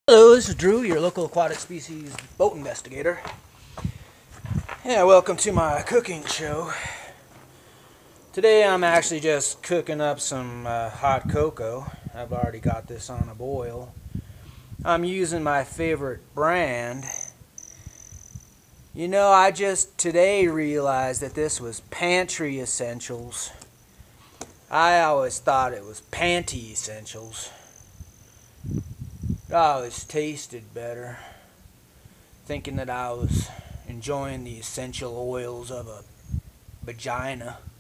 Hello, this is Drew, your local aquatic species boat investigator. Yeah, welcome to my cooking show. Today I'm actually just cooking up some hot cocoa. I've already got this on a boil. I'm using my favorite brand. You know, I just today realized that this was PantryEssentials. I always thought it was PantryEssentials. It always tasted better, thinking that I was enjoying the essential oils of a vagina.